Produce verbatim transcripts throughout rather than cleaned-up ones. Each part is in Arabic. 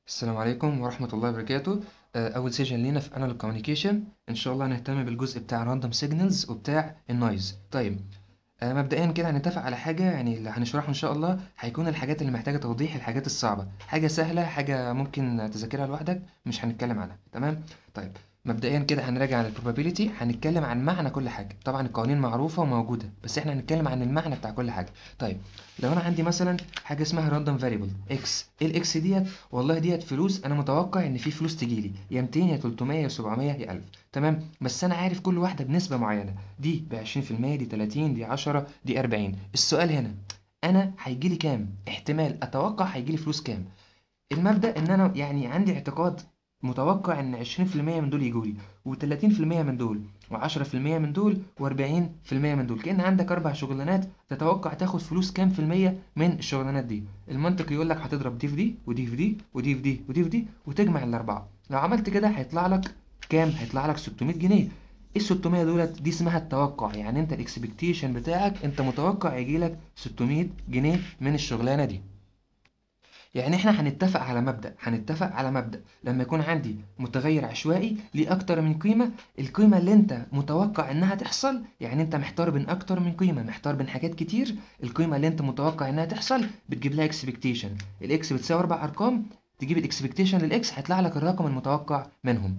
السلام عليكم ورحمة الله وبركاته. آه، أول سيشن لينا في Analog Communication. إن شاء الله هنهتم بالجزء بتاع Random Signals وبتاع النويز. طيب، آه، مبدئيا كده هنتفق على حاجة، يعني اللي هنشرحه إن شاء الله هيكون الحاجات اللي محتاجة توضيح، الحاجات الصعبة، حاجة سهلة، حاجة ممكن تذاكرها لوحدك مش هنتكلم عنها. تمام؟ طيب، مبدئيا كده هنراجع على البروبابيليتي، هنتكلم عن معنى كل حاجة. طبعا القوانين معروفة وموجودة، بس احنا هنتكلم عن المعنى بتاع كل حاجة. طيب، لو أنا عندي مثلا حاجة اسمها Random Variable X، إيه الإكس ديت؟ والله ديت فلوس، أنا متوقع إن في فلوس تجيلي يا ميتين يا تلتمية يا سبعمية يا ألف. تمام؟ بس أنا عارف كل واحدة بنسبة معينة، دي ب عشرين في المية، دي تلاتين، دي عشرة، دي أربعين. السؤال هنا، انا هيجيلي كام احتمال اتوقع هيجيلي فلوس كام؟ المبدأ ان انا يعني عندي اعتقاد متوقع ان عشرين في المية من دول يجولي، و30% من دول، و10% من دول، و40% من دول. كأن عندك اربع شغلانات، تتوقع تاخد فلوس كام في المية من الشغلانات دي؟ المنطق يقول لك هتضرب دي في دي ودي في دي ودي في دي ودي في دي وتجمع الاربعه. لو عملت كده هيطلع لك كام؟ هيطلع لك ستمية جنيه. ايه ال ستمية دولت؟ دي اسمها التوقع، يعني انت الاكسبكتيشن بتاعك انت متوقع يجيلك ستمية جنيه من الشغلانه دي. يعني احنا هنتفق على مبدأ هنتفق على مبدأ لما يكون عندي متغير عشوائي ليه اكتر من قيمة، القيمة اللي انت متوقع انها تحصل، يعني انت محتار بين اكتر من قيمة، محتار بين حاجات كتير، القيمة اللي انت متوقع انها تحصل بتجيب لها اكسبكتيشن. الاكس بتساوي اربع ارقام، تجيب الاكسبكتيشن للاكس هيطلع لك الرقم المتوقع منهم.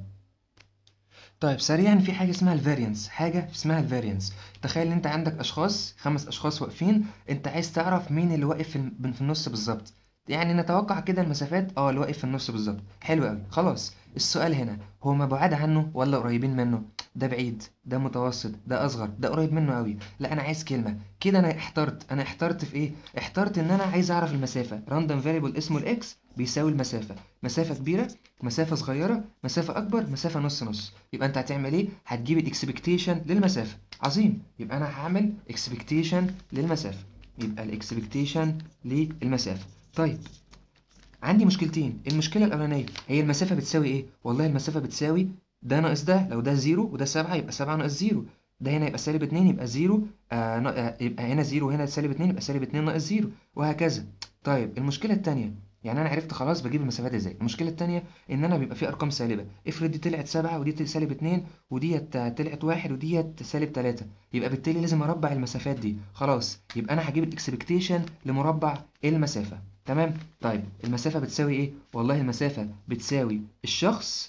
طيب سريعا، في حاجة اسمها الفاريانس، حاجة اسمها الفاريانس. تخيل ان انت عندك اشخاص، خمس اشخاص واقفين، انت عايز تعرف مين اللي واقف في الم- في النص بالظبط. يعني نتوقع كده المسافات، اه اللي واقف في النص بالظبط. حلو قوي، خلاص. السؤال هنا، هما بعاد عنه ولا قريبين منه؟ ده بعيد، ده متوسط، ده اصغر، ده قريب منه قوي. لا انا عايز كلمة كده. انا احترت انا احترت في ايه؟ احترت ان انا عايز اعرف المسافة. راندوم فاريبل اسمه الاكس بيساوي المسافة، مسافة كبيرة، مسافة صغيرة، مسافة أكبر، مسافة نص نص. يبقى أنت هتعمل إيه؟ هتجيب الإكسبكتيشن للمسافة. عظيم، يبقى أنا هعمل إكسبكتيشن للمسافة. يبقى الإكسبكتيشن للمسافة. طيب، عندي مشكلتين. المشكلة الأولانية هي المسافة بتساوي إيه؟ والله المسافة بتساوي ده ناقص ده، لو ده زيرو وده سبعة يبقى سبعة ناقص زيرو. ده هنا يبقى سالب اتنين يبقى زيرو، آه نا- آه، يبقى هنا زيرو وهنا سالب اتنين يبقى سالب اتنين ناقص زيرو، وهكذا. طيب المشكلة التانية، يعني أنا عرفت خلاص بجيب المسافات إزاي. المشكلة التانية إن أنا بيبقى في أرقام سالبة، افرض دي طلعت سبعة ودي سالب اتنين وديت طلعت واحد وديت سالب تلاتة، يبقى بالتالي لازم أربع المسافات دي. خلاص، يبقى أنا هجيب الإكسبكتيشن لمربع المسافة. تمام. طيب المسافة بتساوي ايه؟ والله المسافة بتساوي الشخص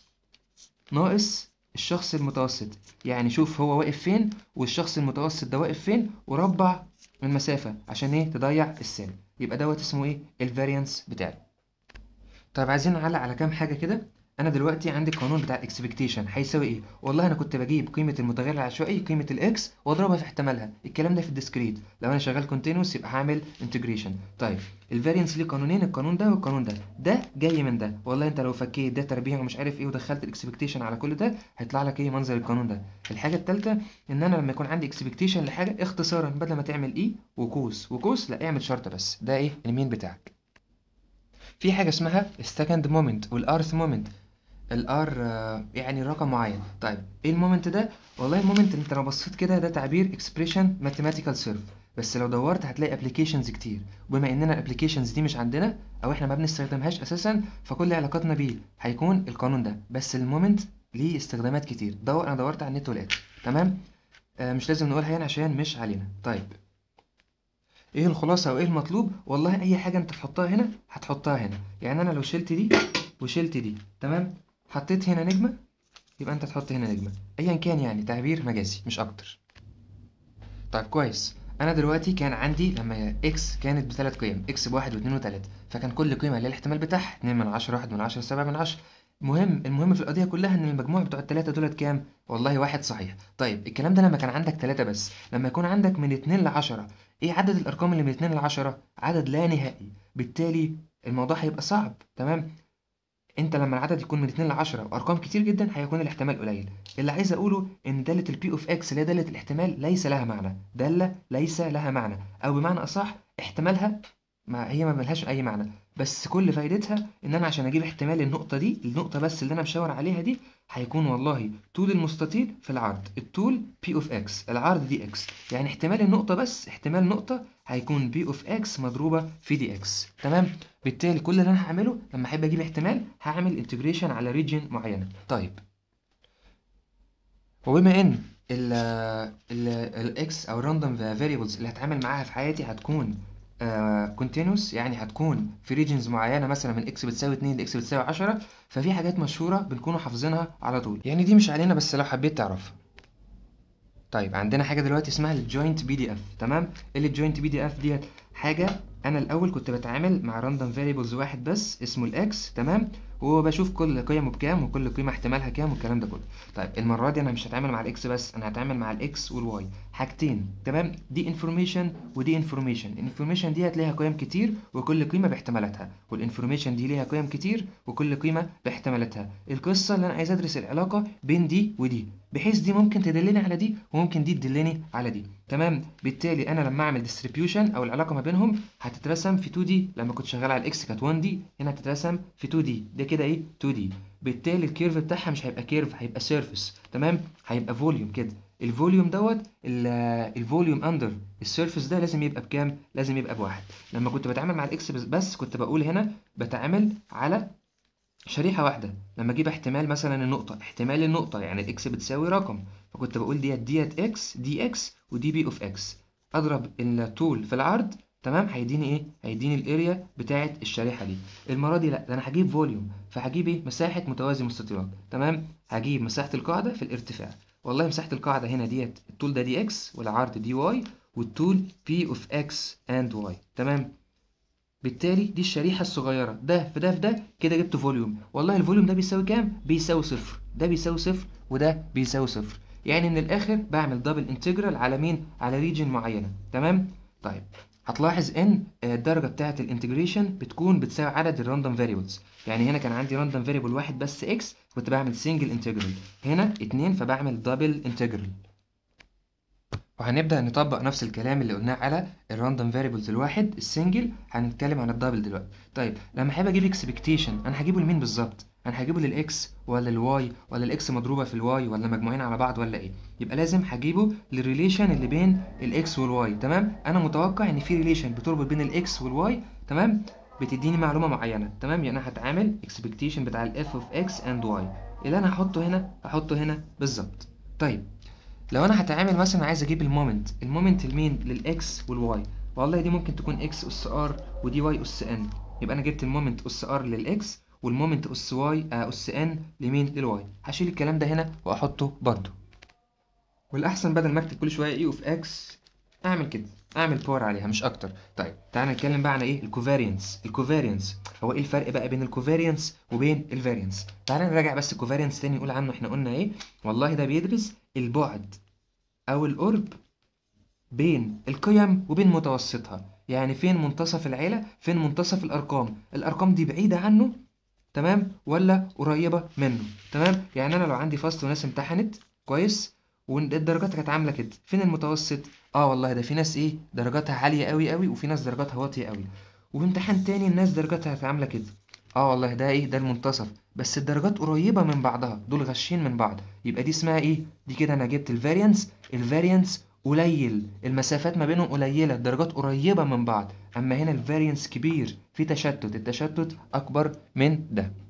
ناقص الشخص المتوسط. يعني شوف هو واقف فين والشخص المتوسط ده واقف فين، وربع المسافة عشان ايه؟ تضيع السالب. يبقى دوت اسمه ايه؟ الفاريانس بتاعي. طيب عايزين نعلق على كام حاجة كده. أنا دلوقتي عندي القانون بتاع الإكسبكتيشن هيساوي إيه؟ والله أنا كنت بجيب قيمة المتغير العشوائي، قيمة الإكس، وأضربها في احتمالها. الكلام ده في الديسكريت. لو أنا شغال كونتينوس يبقى هعمل انتجريشن. طيب، الفارينس ليه قانونين، القانون ده والقانون ده، ده جاي من ده. والله أنت لو فكيت ده تربيع ومش عارف إيه ودخلت الإكسبكتيشن على كل ده هيطلع لك إيه؟ منظر القانون ده. الحاجة التالتة، إن أنا لما يكون عندي إكسبكتيشن لحاجة، اختصارا بدل ما تعمل إي وكوس وكوس، لا اعمل شرطة بس. ده إيه؟ المين بتاعك. في حاجة اسمها السكند مومنت والارث مومنت. الار يعني رقم معين. طيب ايه المومنت ده؟ والله المومنت انت لو بصيت كده ده تعبير اكسبريشن ماثيماتيكال سيرف، بس لو دورت هتلاقي ابلكيشنز كتير. وبما اننا الابلكيشنز دي مش عندنا او احنا ما بنستخدمهاش اساسا، فكل علاقتنا بيه هيكون القانون ده. بس المومنت ليه استخدامات كتير، دور انا دورت على النت ولقيت. تمام. آه مش لازم نقولها هنا عشان مش علينا. طيب، ايه الخلاصة او ايه المطلوب؟ والله اي حاجة انت تحطها هنا هتحطها هنا. يعني انا لو شلت دي وشلت دي، تمام، حطيت هنا نجمة، يبقى انت تحط هنا نجمة. ايا كان، يعني تعبير مجازي مش اكتر. طيب كويس. انا دلوقتي كان عندي لما اكس كانت بثلاث قيم، اكس بواحد واثنين وثلاثة، فكان كل قيمة ليها الاحتمال بتاعها اتنين من عشرة، واحد من عشرة، سبعة من عشرة. المهم المهم في القضية كلها ان المجموع بتوع التلاتة دولت كام؟ والله واحد صحيح. طيب الكلام ده لما كان عندك تلاتة بس. لما يكون عندك من اتنين ل عشرة، ايه عدد الارقام اللي من اتنين ل عشرة؟ عدد لا نهائي. بالتالي الموضوع هيبقى صعب. تمام. انت لما العدد يكون من اتنين ل عشرة وارقام كتير جدا هيكون الاحتمال قليل. اللي عايز اقوله ان داله البي اوف اكس اللي هي داله الاحتمال ليس لها معنى، داله ليس لها معنى، او بمعنى اصح احتمالها ما هي ما ملهاش اي معنى. بس كل فايدتها ان انا عشان اجيب احتمال النقطه دي، النقطه بس اللي انا مشاور عليها دي، هيكون والله طول المستطيل في العرض. الطول بي اوف اكس، العرض دي اكس، يعني احتمال النقطه بس، احتمال نقطه هيكون بي اوف اكس مضروبه في دي اكس. تمام. بالتالي كل اللي انا هعمله لما احب اجيب احتمال هعمل انتجريشن على ريجن معينه. طيب، وبما ان ال ال الاكس او الراندوم فاريبلز اللي هتعامل معاها في حياتي هتكون كونتينوس، يعني هتكون في ريجنز معينه، مثلا من اكس بتساوي اتنين لاكس بتساوي عشرة، ففي حاجات مشهوره بنكونوا حافظينها على طول، يعني دي مش علينا بس لو حبيت تعرفها. طيب، عندنا حاجه دلوقتي اسمها الجوينت بي دي اف. تمام. اللي الجوينت بي دي اف ديت حاجه انا الاول كنت بتعامل مع راندوم فاريبلز واحد بس اسمه الاكس. تمام. وبشوف كل قيمه بكام وكل قيمه احتمالها كام والكلام ده كله. طيب، المره دي انا مش هتعامل مع الاكس بس، انا هتعامل مع الاكس والواي، حاجتين. تمام. دي انفورميشن ودي انفورميشن. الانفورميشن دي هتلاقيها قيم كتير وكل قيمه باحتمالاتها، والانفورميشن دي ليها قيم كتير وكل قيمه باحتمالاتها. القصه اللي انا عايز ادرس العلاقه بين دي ودي، بحيث دي ممكن تدلني على دي وممكن دي تدلني على دي. تمام. بالتالي انا لما اعمل ديستريبيوشن او العلاقه ما بينهم هتترسم في تو دي. لما كنت شغال على الاكس كانت وان دي، هنا هتترسم في تو دي. ده كده ايه؟ تو دي. بالتالي الكيرف بتاعها مش هيبقى كيرف، هيبقى سيرفيس. تمام. هيبقى فوليوم كده. الفوليوم دوت الفوليوم اندر السيرفيس ده لازم يبقى بكام؟ لازم يبقى بواحد. لما كنت بتعامل مع الاكس بس, بس كنت بقول هنا بتعامل على شريحة واحدة. لما اجيب احتمال مثلا النقطة، احتمال النقطة يعني الاكس بتساوي رقم، فكنت بقول ديت ديت اكس دي اكس ودي بي اوف اكس. اضرب الطول في العرض. تمام. هيديني ايه؟ هيديني الاريا بتاعة الشريحة دي. المرة دي لا، ده انا هجيب فوليوم، فهجيب ايه؟ مساحة متوازي مستطيلات. تمام. هجيب مساحة القاعدة في الارتفاع. والله مساحة القاعدة هنا ديت الطول ده دي اكس والعرض دي واي والطول بي اوف اكس اند واي. تمام. بالتالي دي الشريحة الصغيرة، ده في ده في ده كده جبت فوليوم. والله الفوليوم ده بيساوي كام؟ بيساوي صفر. ده بيساوي صفر وده بيساوي صفر. يعني من الآخر بعمل دبل انتجرال على مين؟ على ريجن معينة. تمام؟ طيب، هتلاحظ ان الدرجة بتاعة الانتجريشن بتكون بتساوي عدد الراندوم فاريبلز. يعني هنا كان عندي راندوم فاريبل واحد بس اكس، كنت بعمل سنجل انتجرال. هنا اتنين فبعمل دبل انتجرال. وهنبدأ نطبق نفس الكلام اللي قلناه على الراندوم فاريبلز الواحد السنجل، هنتكلم عن الدبل دلوقتي. طيب، لما احب اجيب اكسبكتيشن انا هجيبه لمين بالظبط؟ انا هجيبه للاكس ولا الواي ولا الاكس مضروبه في الواي ولا مجموعين على بعض ولا ايه؟ يبقى لازم هجيبه للريليشن اللي بين الاكس والواي. تمام. انا متوقع ان في ريليشن بتربط بين الاكس والواي. تمام. بتديني معلومه معينه. تمام. يعني انا هتعامل اكسبكتيشن بتاع الاف اوف اكس اند واي اللي انا هحطه هنا هحطه هنا بالظبط. طيب، لو انا هتعامل مثلا عايز اجيب المومنت، المومنت لمين؟ للاكس والواي. والله دي ممكن تكون اكس اس ار ودي واي اس ان. يبقى انا جبت المومنت اس ار للاكس والمومنت اس واي اس ان لمين؟ للواي. هشيل الكلام ده هنا واحطه برضو. والاحسن بدل ما اكتب كل شويه اي اوف اكس اعمل كده، اعمل باور عليها مش اكتر. طيب، تعالى نتكلم بقى عن ايه؟ الكوفاريانس. الكوفاريانس هو ايه الفرق بقى بين الكوفاريانس وبين الفاريانس؟ تعالى نراجع بس الكوفاريانس تاني نقول عنه احنا قلنا ايه. والله ده بيدرس البعد أو القرب بين القيم وبين متوسطها. يعني فين منتصف العيلة، فين منتصف الأرقام، الأرقام دي بعيدة عنه تمام ولا قريبة منه. تمام. يعني أنا لو عندي فصل وناس امتحنت كويس والدرجات كانت عاملة كده، فين المتوسط؟ اه والله ده في ناس ايه درجاتها عالية قوي قوي وفي ناس درجاتها واطية قوي. وفي امتحان تاني الناس درجاتها كانت عاملة كده. اه والله ده ايه؟ ده المنتصف، بس الدرجات قريبة من بعضها، دول غشين من بعض. يبقى دي اسمها ايه؟ دي كده انا جبت الفاريانس. الفاريانس قليل، المسافات ما بينهم قليلة، الدرجات قريبة من بعض. اما هنا الفاريانس كبير، في تشتت، التشتت اكبر من ده.